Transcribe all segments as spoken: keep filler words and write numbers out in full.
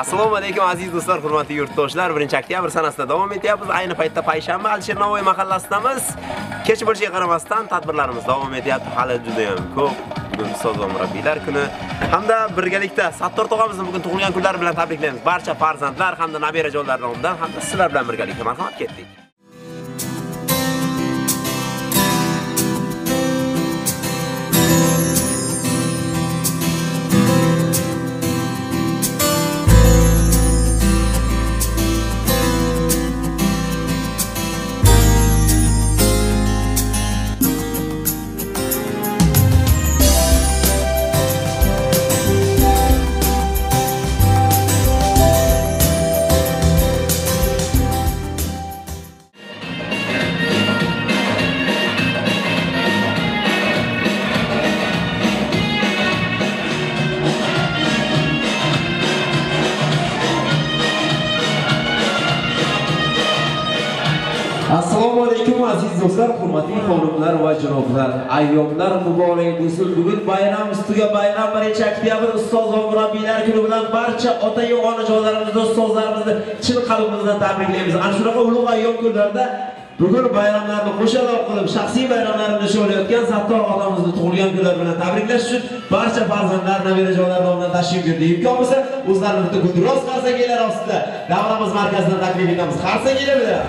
Assalomu alaykum aziz do'stlar, hurmatli yurtdoshlar. birinchi oktyabr sanasida davom etyapmiz. Ayni paytda payshanba Alisher Navoiy mahallasidamiz. Kech bo'lishiga qaramasdan tadbirlarimiz davom etyapti. Hali juda ham ko'p. Bugun ustoz va murabbiylar kuni hamda birgalikda Sattor tog'amizni bugun tug'ilgan kunlari bilan tabriklaymiz. Barcha farzandlar hamda nabirajonlar nomidan hamda sizlar bilan birgalikda marhamat ketdik. Assalomu alaykum aziz do'stlar, hurmatli xonimlar va janoblar. Ayyomlar muborak bo'lsin. Bugun bayram ustiga bayram, birinchi oktyabr ustoz va murabbiylar kuni bilan barcha ota-yu onajonlarimizni, ustozlarimizni chin qalbimizdan tabriklaymiz. Ana shunaqa ulug' ayyom kunlarda bugun bayramlarni qo'shaloq qilib, shaxsiy bayramlarini nishonlayotgan Sattor otamizni tug'ilgan kunlar bilan tabriklash uchun barcha farzandlar, nabirajonlar nomidan tashrif buyurdi. Imkon bo'lsa, o'zlarini bitta gulduros qarsaklar ostida davramiz markazidan taklif etamiz. Qarsaklar bilan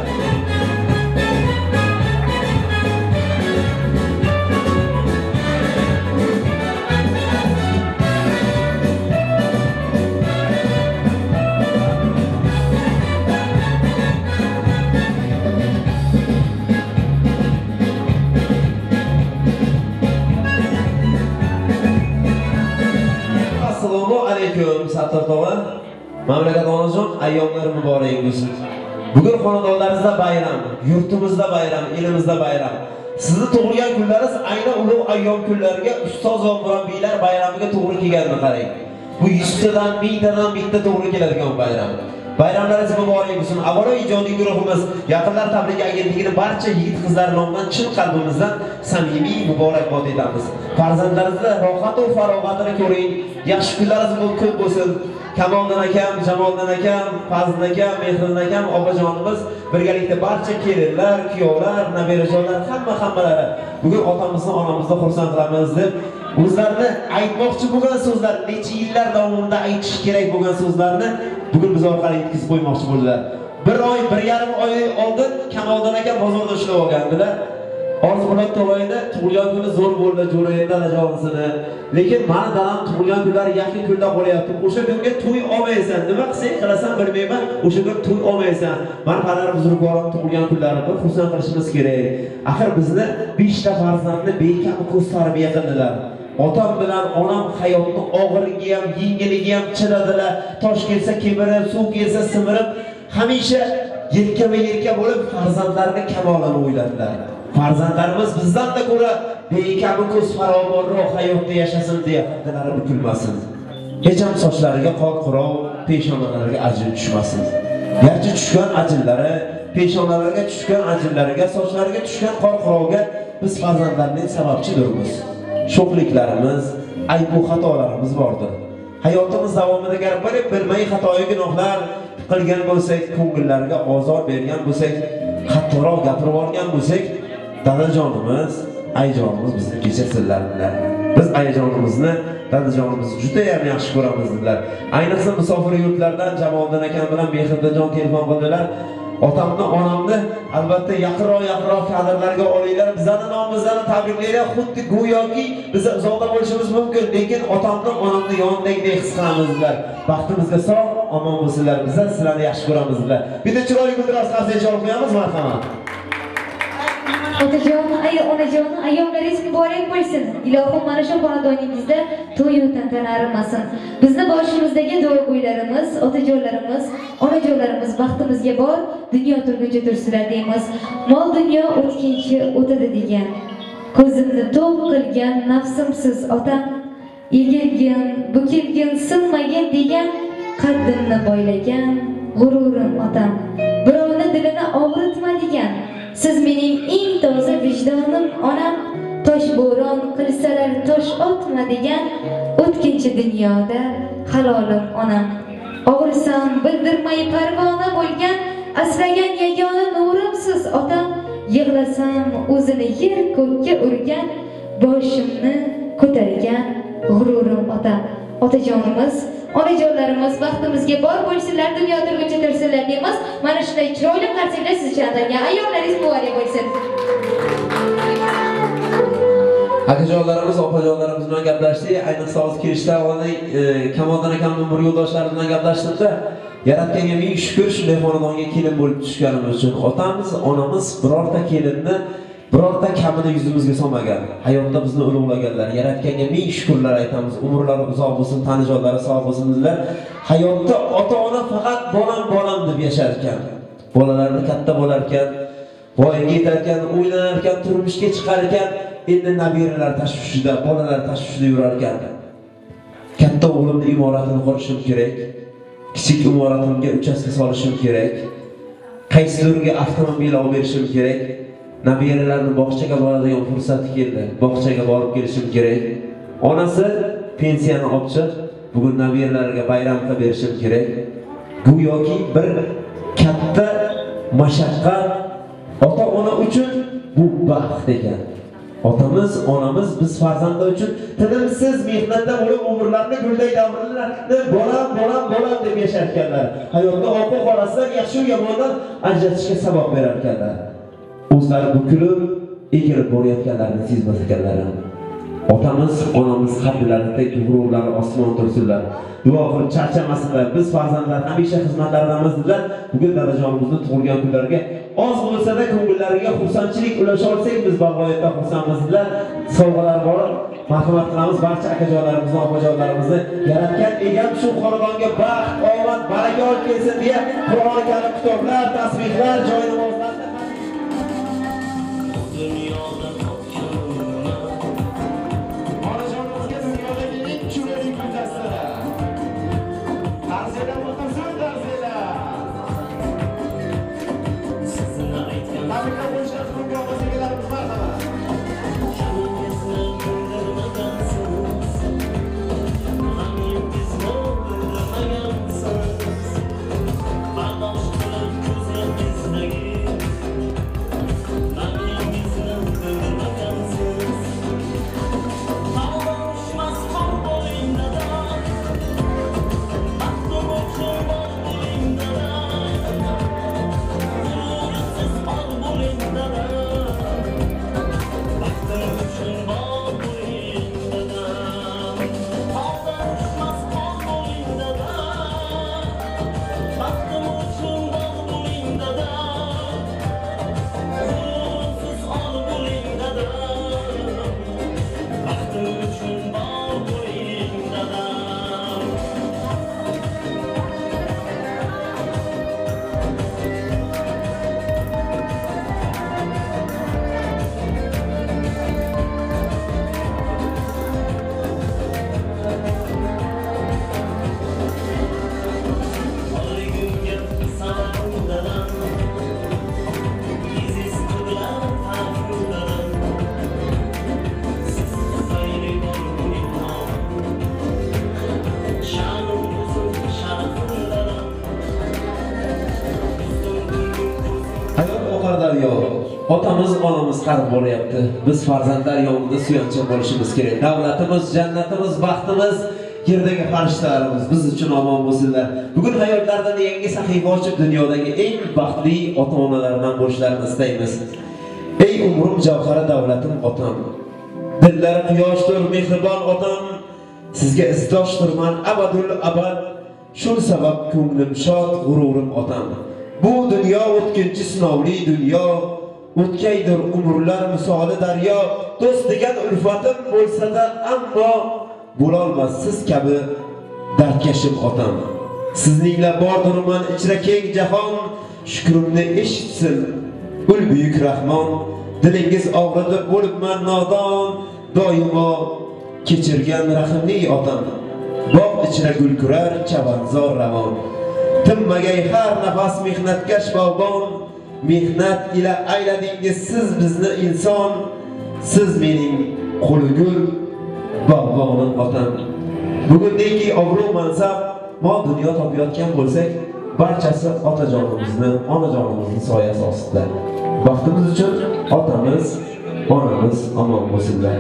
Assalomu alaykum Sattor tog'a. Mamlakat onajon, ayyomlar muborak bo'lsin. Bugun xonadonlaringizda bayram, yurtimizda bayram, elimizda bayram. Sizni tug'ilgan kunlaringiz aynan ulug' ayyom kunlariga ustoz va murabbiylar bayramiga to'g'ri kelganini qarang. Bu yuztadan, mingtadan bitta to'g'ri keladigan bayram. Bayramlaringiz muborak bo'lsin. Avvalo ijodiy guruhimiz Yaqinlar tabrigi agentligining barcha yigit-qizlar nomidan chin qalbimizdan samimiy muborakbod etamiz. Farzandlaringizda rohat va farog'atini ko'ring. Yaxshi kunlaringiz ko'p bo'lsin. Kamoldan akam, Jamoldan akam, Fazldan akam, Mehriddin akam, opajonimiz birgalikda barcha kelinlar, kuyovlar, nabirajonlar hamma hammalari bugun otamizni, onamizni xursand qilamiz deb o'zlarini aytmoqchi bo'lgan so'zlar, necha yillar davomida aytish kerak bo'lgan so'zlarni bugun biz orqali yetkazib qo'ymoqchi bo'ldilar. Bir oy, bir yarim oy oldin Kamoldan akam bozorda ishlab olgandilar. Orzuqulab to'g'ayda tug'ilgan kuni zo'r bo'ldi, jo'rayda anajonisini. Lekin meni dadam tug'ilgan kunlari yaqin kunda qolyapti. O'sha kunga to'y olmaysan, nima qilsang qilasan bilmayman, o'sha kun to'y olmaysan. Men qadar buzrukvorim tug'ilgan kunlarini xursand qilishimiz kerak. Axir bizni besh ta farzandni bekam ko'z tarbiya qildilar. Otam bilan onam hayotni og'irligi ham, yengilligi ham chidadilar. Tosh kelsa kemirib, suv kelsa simirib, hamisha yelkama-yelka bo'lib farzandlarini kamolini o'yladilar. Farzandlarimiz bizdan da ko'ra bekabi ko'z farovonroq hayotda yashasin deya xattalari bukilmasin. Hech ham sochlariga qor qurov, peshonalariga ajin tushmasin. Garchi tushgan ajinlari, peshonalariga tushgan ajinlariga, sochlariga tushgan qor qurovga biz farzandlarning sababchidirmiz. Sho'xliklarimiz, aybu xatolarimiz bordir. Hayotimiz davomida gar bilib bilmay xatoyi gunohlar qilgan bo'lsak, ko'ngillariga ozor bergan bo'lsak, xatoroq gapirib olgan bo'lsak, dadajonimiz, ayjonimiz bizni kechirsinlar dedilar. Biz ayjonimizni, dadajonimizni juda ham yaxshi ko'ramiz dedilar. Ayniqsa musofir yurtlardan Jamoldan akam bilan Mehriddinjon telefon qildilar. Otamni, onamni albatta yaqinroq-yaqinroq kadrlarga olinglar. Bizning nomimizdan tabriklanglar. Xuddi go'yoki biz uzoqda bo'lishimiz mumkin, lekin otamni, onamni yonidagidek his qilamiz dedilar. Baxtimizga sog', omon bo'lsinlar. Biz sizlarni yaxshi ko'ramiz dedilar. Bitta chiroyli guldiroz qarsakcha olib qo'yamiz, marhamat. Otajon, ay onajon, ayyomlaringiz muborak bo'lsin. Ilohim mana shu xonadoningizda to'y va tantana arimasin. Bizni boshimizdagi duogo'ylarimiz, otajonlarimiz, onajonlarimiz baxtimizga bor, dunyo turguncha tursinlar deymiz. Mol dunyo o'tkinchi o'tadi degan. Ko'zimni to'q qilgan nafsimsiz otam, egilgin, bukilgin, sinmagin degan, qaddimni boylagan g'ururim otam. Birovni dilini og'ritma degan. Siz mening eng toza vijdonim onam, tosh bo'ron qilsalar tosh otma degan o'tkinchi dunyoda halolim onam. Og'risam bildirmay parvona bo'lgan asragan yagona nurimsiz otam, yig'lasam o'zini yer ko'kka urgan boshimni ko'targan g'ururim otam. Otajonimiz, onajonlarimiz baxtimizga bor bo'lsinlar, dunyo turguncha tirsinlar deymiz. Mana shunday chiroyli qarsaklar siz uchun atalgan ayyollaringiz muvaffaq bo'lsin. Akajonlarimiz, opajonlarimiz bilan gaplashdik. Ayniqsa hozir kirishdan oldin Kamoldan akamning bir yo'ldoshlari bilan gaplashdimda, Yaratganga ming shukr shunday xonadonga kelin bo'lib tushganimiz uchun. Otamiz, onamiz birorta kelinni, birorta kamini yuzimizga solmagan. Hayotda bizni ulug'laganlar. Yaratganga ming shukrlar aytamiz. Umrlari uzoq bo'lsin, tanijonlari sog' bo'lsin dedilar. Hayotda ota-ona faqat bolam bolam deb yashar ekan. Bolalarni katta bo'lar ekan, voyaga yetar ekan, o'ylanar ekan, turmushga chiqar ekan. Endi nabiralar tashvishida, bolalar tashvishida yurar ekan. Katta o'g'limning imoratini qurishim kerak. Kichik imoratimga uchastka solishim kerak. Qaysidirga avtomobil olib berishim kerak. Nabiralarni bog'chaga boradigan fursat keldi. Bog'chaga borib kelishim kerak. Onasi pensiyani olib chiq, bugun nabiralariga bayram qilib berishim kerak. Go'yoki bir katta mashaqqat ota-ona uchun bu baxt ekan. Otamiz, onamiz biz farzandlar uchun tinimsiz mehnatda bo'lib umrlarini gulday davrlarni bolam, bolam, bolam deb yasharkanlar. Hayotda o'qib qolasidan yaxshi yomondan ajratishga sabab berar ekanlar. O'zlari bukilib, egilib borayotganlarini sezmas ekanlar. Otamiz, onamiz qalblaridagi g'ururlari osmon tursinlar. Duo qilib charchamasinlar. Biz farzandlar hamisha xizmatlaridamiz dedilar. Bugun dadajonimizning tug'ilgan kunlariga oz bo'lsa-da ko'ngillariga xursandchilik ulasha olsak, biz bag'oyatda xursandmiz dedilar. Sovg'alar bor. Marhamat qilamiz barcha akajonlarimizni, opajonlarimizni. Yaratgan egam shu xonadonga baxt, omad, baraka olib kelsin deya Qur'oni karim kitoblar, tasbihlar, joy namozlarni dunyoda otamiz, onamiz qarib boryapti. Biz farzandlar yonida suyanchiq bo'lishimiz kerak. Davlatimiz, jannatimiz, baxtimiz, yerdagi farishtalarimiz biz uchun omon bo'lsinlar. Bugun hayotlaridan yangi sahifa ochib dunyodagi eng baxtli ota-onalardan bo'lishlarini istaymiz. Ey umrim javhari davlatim otam. Dillari quyoshdir, mehribon otam. Sizga izdoshdirman abadul abad. Shu sabab ko'nglim shod, g'ururim otam. Bu dunyo o'tkinchi sinovli dunyo. O'tkaydir umrlar misoli daryo. Do'st degan ulfatim bo'lsa-da, ammo bo'lolmas siz kabi dardkashim otam. Sizninglar bordurman ichra keng jahon, shukrimni eshitsin ul buyuk Rahmon. Dilingiz og'ridi bo'libman nodon, doimo kechirgan rahimli otam. Bog' ichra gul kurar chavanzor ravon. Tinmagay har nafas mehnatkash bog'bon. Mehnat ila ayladingiz siz bizni inson. Siz mening qo'li gul bog'bonim otam. Bugundagi obro' mansab mol dunyo topayotgan bo'lsak, barchasi otajonimizni, onajonimizni soyasi ostida. Baxtimiz uchun otamiz, onamiz omon bo'lsinlar.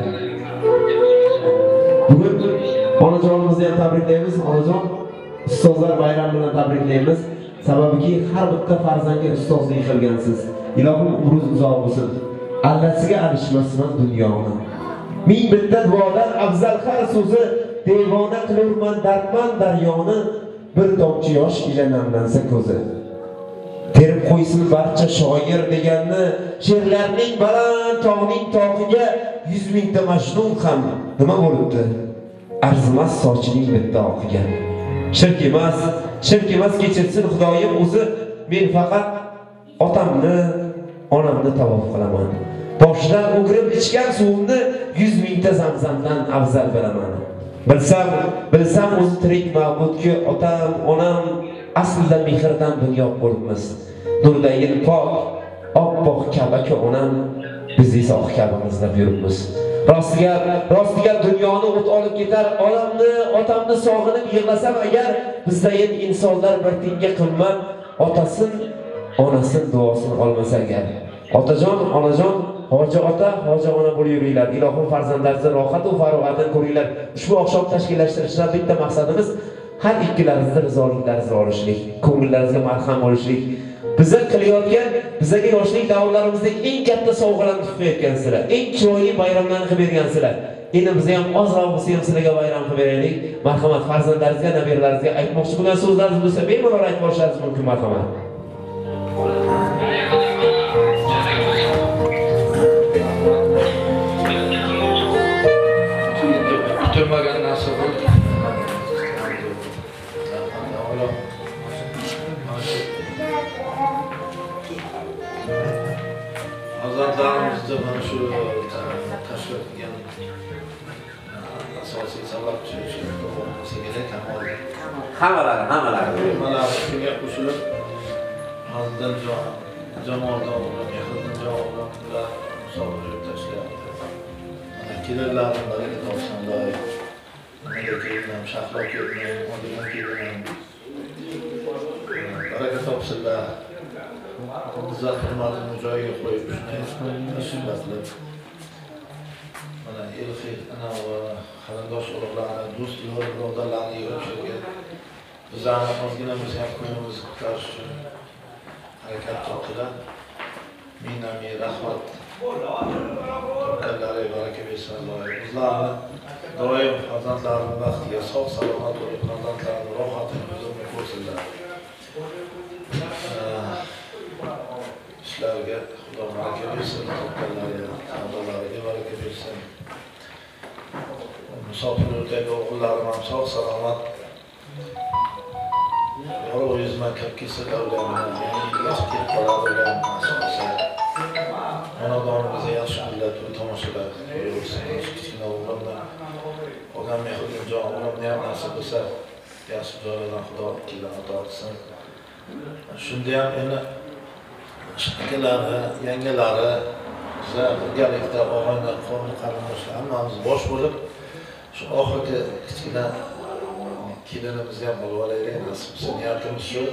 Bugun onajonimizni ham tabriklaymiz. Onajon, ustozlar bayrami bilan tabriklaymiz. Sababiki har bitta farzandga ustozlik qilgansiz. Ilohim umringiz uzoq bo'lsin. Allasiga alishmasin dunyoni. Ming bitta duodan afzal har so'zi devona qilurman dardman daryoni, bir tomchi yosh ila namlansa ko'zi. Terib qo'ysin barcha shoir deganni, she'rlarning baland tog'ning tog'iga yuz mingta majnun ham nima bo'libdi? Arzimas sochining bitta oqiga. Shirk emas, shirk emas kechirsin Xudoyim o'zi, men faqat otamni, onamni tavof qilaman. Boshidan o'girib ichgan suvimni yuz mingta zamzamdan afzal bilaman. Bilsam, bilsam o'zi tirik ma'budki otam, onam aslida mehrdan dunyo bo'libmiz. Nurdayin pok, oppoq Ka'baga onam, biz esa oq Ka'bamizda yuribmiz. Rostiga, rostiga dunyoni o't olib ketar, onamni, otamni sog'inib yig'lasam agar, bizdayin insonlar bir tinga qimmat, otasin, onasin duosini olmasa agar. Otajon, onajon, hoji ota, hoji ona bo'lib yuringlar. Ilohim farzandlaringizni rohat va farog'atini ko'ringlar. Ushbu oqshom tashkillashtirishdan bitta maqsadimiz har ikkilaringizni rizoliklaringizni olishlik, ko'ngillaringizga marham bo'lishlik. Biza qilayotgan, bizaga yoshlik davrlarimizda eng katta sovg'alarni tutayotgansizlar, eng chiroyli bayramlarni qilib bergansizlar. Endi biz ham ozroq bo'lsa ham sizlarga bayram qilib beraylik. Marhamat, farzandlaringizga, nabiralaringizga aytmoqchi bo'lgan so'zlaringiz bo'lsa, bemalol aytib borishingiz mumkin, marhamat. Kutilmagan narsa bo'ldi. Farzandlarimizda mana shu tashkil qilgan asosiy sababchi shu bo'lsa kerak, Kamol. Hammalari, hammalari. Hammalari shunga qo'shilib, hozirdan jamoadan ular mehrdan javoblar ular hisob-kitob tashlayapti. Mana kelinlarim baraka topsinlar. Mana kelinim Shahlo kelinim, Odiljon kelinim. Baraka topsinlar. Izzat hurmatini joyiga qo'yib shunday qilib mana el-xeyr ana va qarindosh urug'larni, do'st birodarlarni yig'ishga bizlarni ozgina biz ham kunimizni qutqarish uchun harakat qildilar. Ming-ming rahmat. Topganlariga baraka bersin Alloh. Bizlarni doim farzandlarini baxtiga, sog' salomat bo'lib, farzandlarini rohatini huzurga ko'rsinlar. İşlerge Xudo baraka bersin, topganlariga, savdolariga baraka bersin. Musofirlardagi o'g'illarim ham sog' salomat. Yorug' yuzma kirib kelsa davlatimizdan, ya'ni yaxshi kelib qoladi ular asosi. Xonadonimizga yaxshi kunlar, to'y tomoshalar bo'lsin. Kichkina o'g'limni olgan mehrdan jon o'g'limni ham nasib bo'lsa, yaxshi joylardan Xudo ikkidan ato qilsin. Shunda ham endi akalari, yangalari, bizlar birgalikda og'ayni, qo'ni qarindoshlar hammamiz bosh bo'lib, shu oxirgi kichkina kelinimizni ham olib olaylik, nasib bo'lsa niyatimiz shu.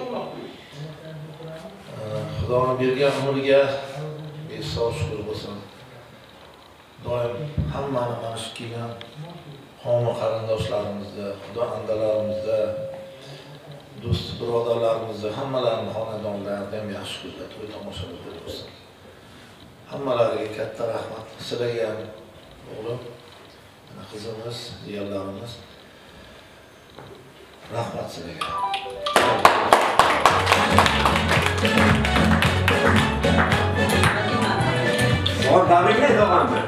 Xudoning bergan umriga behisob shukr bo'lsin. Doim hammani mana shu kelgan qo'ni qarindoshlarimizda, xudo andalarimizda, do'st birodarlarimizda, hammalarini xonadonlarida ham yaxshi kunlar, to'y tomoshalar bo'lsin. Hammalariga katta rahmat. Sizlarga ham o'g'lim, qizimiz, jiyanlarimiz. Rahmat sizlarga. Bor tabriklaydi og'amni.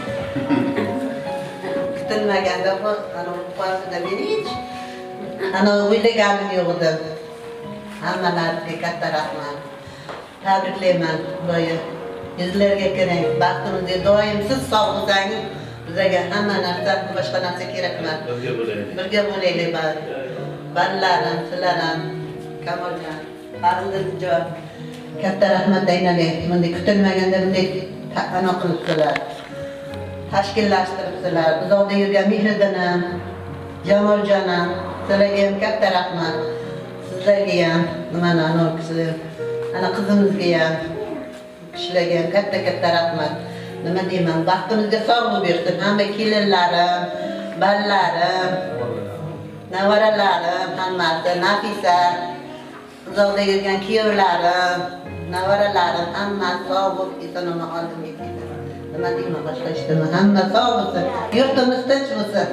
Kutilmaganda bu ana qo'yasida meni hech ana o'ylaganim yo'q edi. Hammalariga katta rahmat. Tabriklayman. Xudoyo yuzlarga kirang. Baxtimizga doim siz sog' bo'lsangiz, bizga hamma narsa, boshqa narsa kerak emas. Birga bo'laylik. Birga bo'laylik bari. Ballarim, sizlarim, Kamoljon, Farzandjon, katta rahmat aylanay. Bunday kutilmaganda bunday ana qilibsizlar. Tashkillashtiribsizlar. Uzoqda yurgan Mehriddin ham, Jamoljon ham Sizlarga ham katta rahmat. Sizlarga ham, mana ana kishi, ana qizimizga ham, kishilarga ham katta katta rahmat. Nima deyman, baxtimizga sog'lik bersin. Hamma kelinlarim, balallarim, nevaralarim, hammasi, Nafisa, uzoqda yurgan kuyovlarim, nevaralarim, hammasi sog' bo'lib, eson-omon oldimga keldi. Nima deyman, boshqa ishtimi? Hamma sog' bo'lsin, yurtimiz tinch bo'lsin.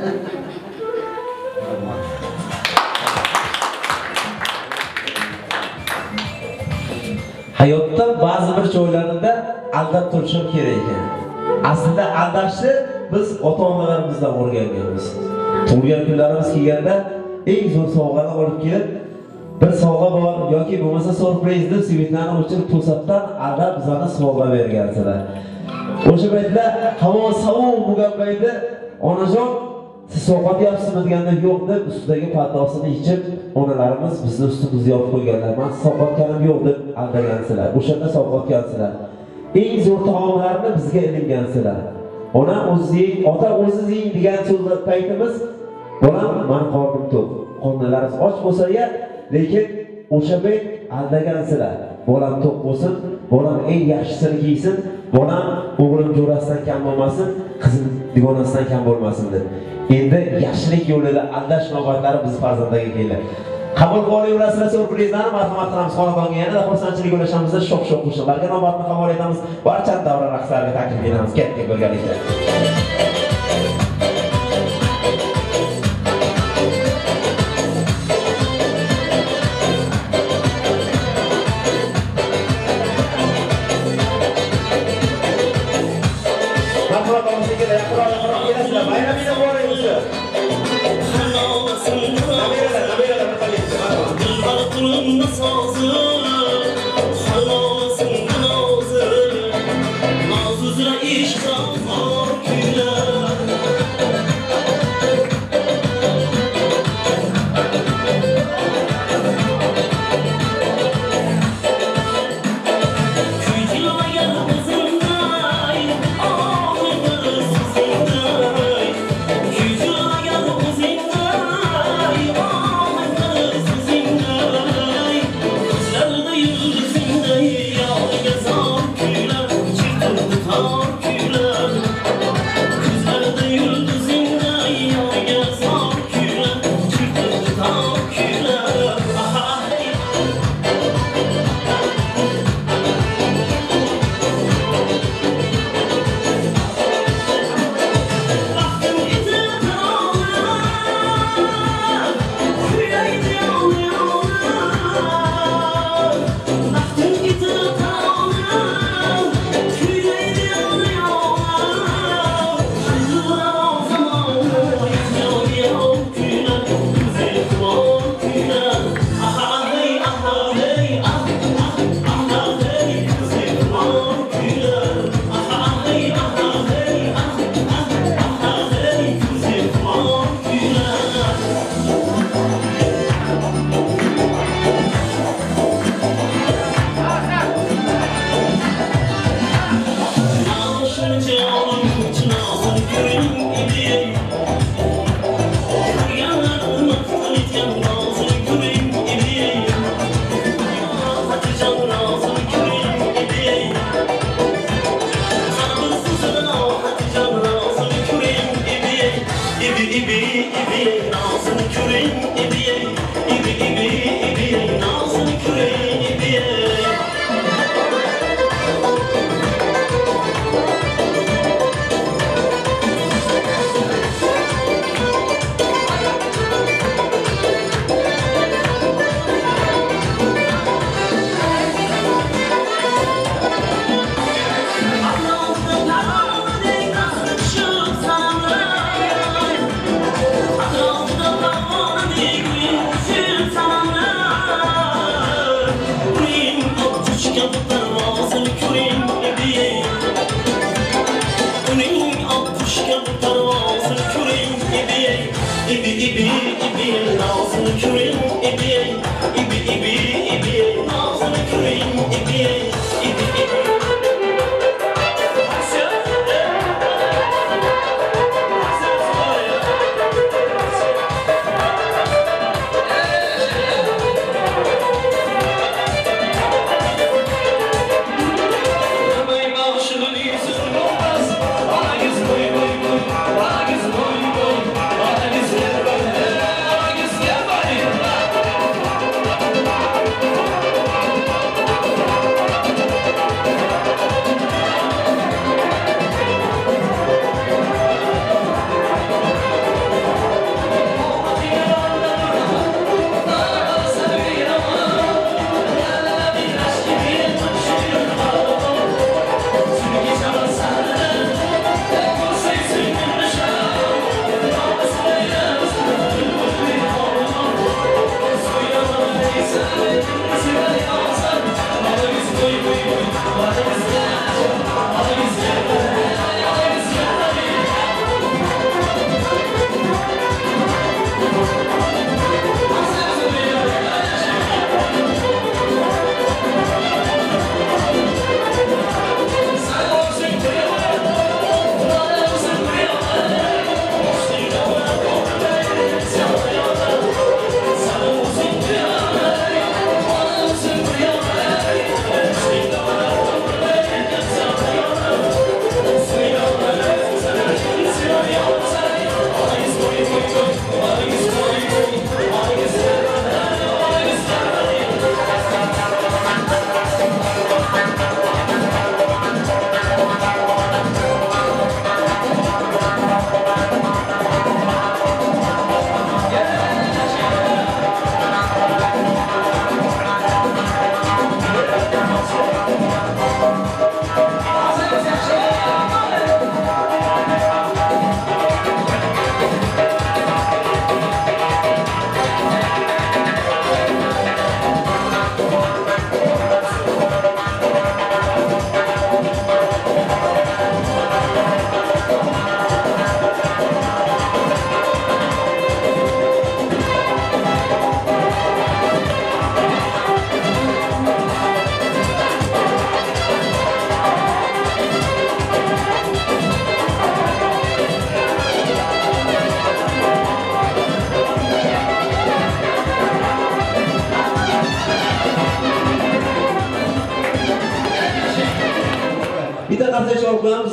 Hayotda ba'zi bir joylarida aldab turishim kerak ekan. Aslida aldashni biz ota-onalarimizdan o'rganganmiz. Tug'ilgan kunlarimiz kelganda eng zo'r sovg'ani olib kelib, bir sovg'a bor yoki bo'lmasa surpriz deb svitlarni o'chirib to'satdan aldab bizlarga sovg'a bergansilar. O'sha paytda havo sovuq bo'lgan paytda onajon siz sovg'a yapsizmi deganda yo'q deb ustidagi patosini yechib, onalarimiz bizni ustimizga yopib qo'yganlar. Men sovg'atganim yo'q deb aldagansizlar. O'shanda sovg'atgansizlar. Eng zo'r taomlarni bizga ilingansizlar. Ona o'zing, ota o'ziz yeng degan so'zlar paytimiz, bolam men qornim to'q. Qornlarimiz och bo'lsa-ya, lekin o'sha payt aldagansizlar. Bolam to'q bo'lsin, bolam eng yaxshisini kiysin, bolam o'g'lim jo'rasidan kam bo'lmasin, qizim digonasidan kam bo'lmasin deb. Endi yaxshilik yo'lida aldash navbatlari biz farzandlarga keldi. Qabul qilaverasizlar surprizlarni, marhamat qilamiz xonadonga yanada xursandchilik ulashamizda sho'x-sho'x qo'shiqlarga navbatni qabul etamiz. Barcha davra raqslariga taklif etamiz. Katta birgalikda.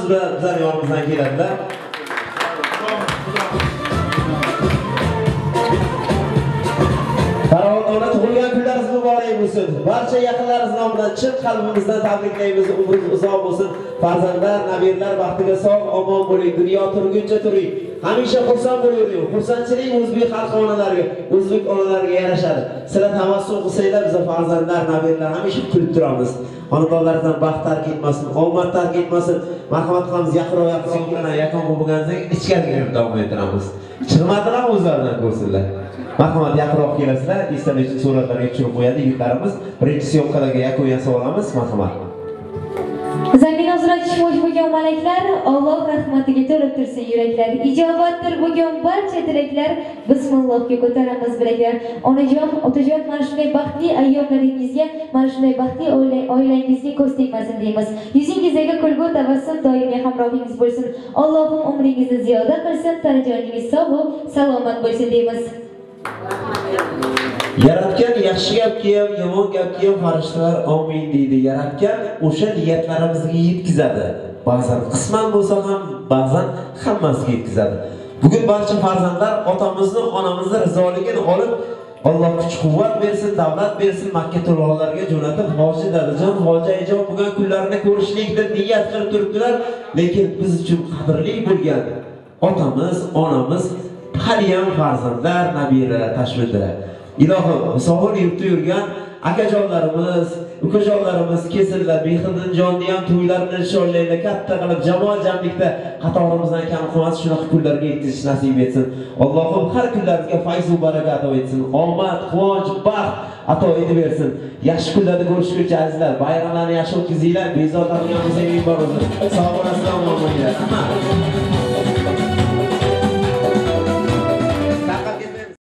bilan bizlar yonimizdan keladilar. Farovon ona tug'ilgan kunlaringiz muborak bo'lsin. Barcha yaqinlaringiz nomidan chin qalbimizdan tabriklaymiz. Umringiz uzoq bo'lsin. Farzandlar, nabirlar baxtiga sog', omon bo'ling. Dunyo turguncha turing. Hamisha xursand bo'lavering. Xursandchilik o'zbek xalq onalariga, o'zbek onalariga yarashadi. Sizlar tavassum qilsanglar, biz farzandlar, nabirlar hamisha kulib turamiz. Xonadonlaringizdan baxt tark etmasin, omad tark etmasin. Marhamat qilamiz, yaqinroq yaqinlar yaqin bo'lganingizda ichkariga kirib davom ettiramiz. Chiqmadilar o'zlaridan ko'rsinlar. Marhamat, yaqinroq kelasizlar, istalgan suratlarga tushirib qo'yadi yigitlarimiz. Birinchi syomkalarga yakun yasab olamiz. Marhamat. Zamin ozroq ishmosh bo'lgan malaklar, Alloh rahmatiga to'lib tursin yuraklar. Ijobatdir bo'lgan barcha tilaklar, bismillohga ko'taramiz bilaklar. Onajon, otajon, mana shunday baxtli ayyomlaringizga, mana shunday baxtli oilangizga ko'z tegmasin deymiz. Yuzingizdagi kulgu tabassum doimiy hamrohingiz bo'lsin. Allohim umringizni ziyoda qilsin, tanajoningiz sog' va salomat bo'lsin deymiz. Yaratgan yaxshi gapga ham, yomon gapga ham farishtalar amin deydi. Yaratgan o'sha niyatlarimizga yetkazadi. Ba'zan qisman bo'lsa ham, ba'zan hammasiga yetkazadi. Bugun barcha farzandlar otamizni, onamizni rizoligini olib, Alloh kuch-quvvat bersin, davlat bersin, Makka to'lovlariga jo'natib, hoji dadajon, hoji ayjon bo'lgan kunlarini ko'rishlikda niyat qilib turibdilar, lekin biz uchun qadrli bo'lgan otamiz, onamiz haliyam farzandlar, nabiralar tashvidilar. Ilohim, misol yurtda yurgan akajonlarimiz, ukajonlarimiz kesillar, Behiddin jonni ham to'ylarini nishonlaydi, katta qilib jamoat jamlikda qatorimizdan kam qolmas, shunaqa kunlarga yetish nasib etsin. Allohim har kunlaringizga fayz va baraka ato etsin. Omad, quvonch, baxt ato etib bersin. Yaxshi kunlarda ko'rishguncha azizlar, bayramlarni yaxshi o'tkazinglar. Bezovta qilgan bo'lsangiz bor o'zi. Sog' bo'lasizlar, omon bo'linglar.